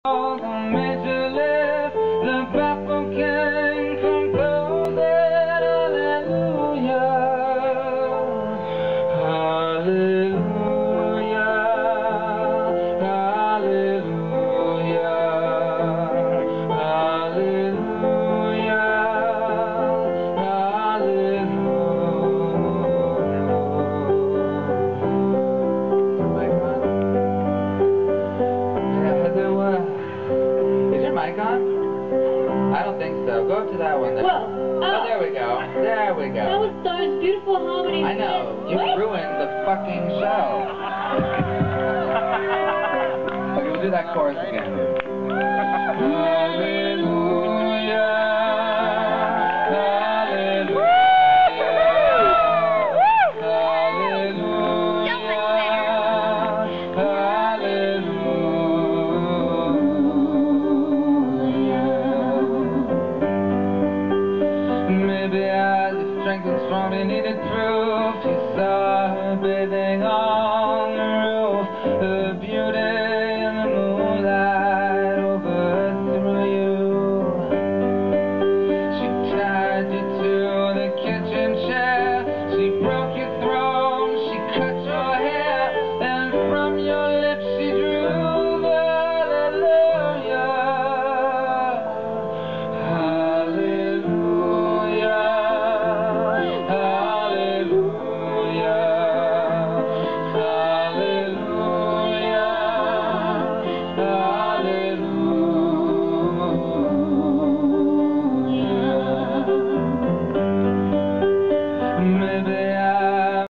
I don't think so. Go up to that one there. Well, oh, there we go. There we go. That was those beautiful harmonies. I know. You ruined the fucking show. Okay, we'll do that chorus again.